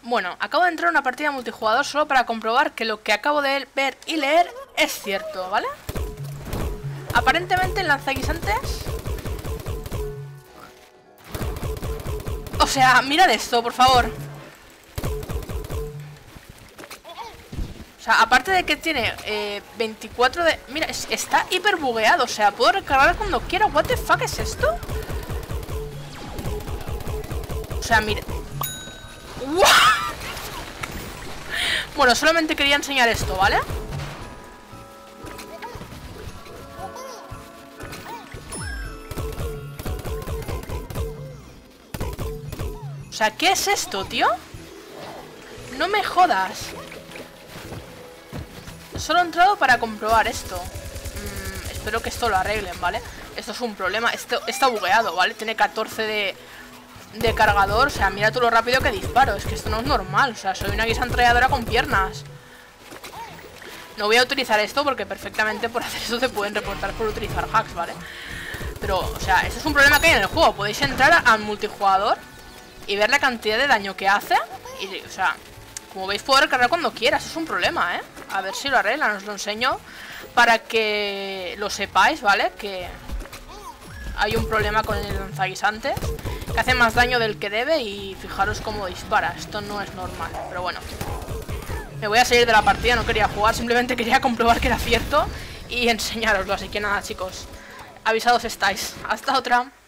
Bueno, acabo de entrar a una partida multijugador solo para comprobar que lo que acabo de ver y leer es cierto, ¿vale? Aparentemente el lanzaguisantes... O sea, mirad esto, por favor. O sea, aparte de que tiene 24 de... Mira, está hiper bugueado. O sea, puedo recargar cuando quiera. ¿What the fuck es esto? O sea, mira... ¡Wow! Bueno, solamente quería enseñar esto, ¿vale? O sea, ¿qué es esto, tío? No me jodas. Solo he entrado para comprobar esto. Espero que esto lo arreglen, ¿vale? Esto es un problema. Esto está bugueado, ¿vale? Tiene 14 de cargador. O sea, mira tú lo rápido que disparo. Es que esto no es normal. O sea, soy una guisantralladora con piernas. No voy a utilizar esto porque perfectamente por hacer eso te pueden reportar por utilizar hacks, ¿vale? Pero, o sea, esto es un problema que hay en el juego. Podéis entrar al multijugador y ver la cantidad de daño que hace. Y, o sea, como veis, puedo recargar cuando quieras. Es un problema, ¿eh? A ver si lo arreglan. Os lo enseño para que lo sepáis, ¿vale? Que hay un problema con el lanzaguisantes, que hace más daño del que debe. Y fijaros cómo dispara. Esto no es normal. Pero bueno, me voy a salir de la partida. No quería jugar, simplemente quería comprobar que era cierto y enseñároslo. Así que nada, chicos, avisados estáis. Hasta otra.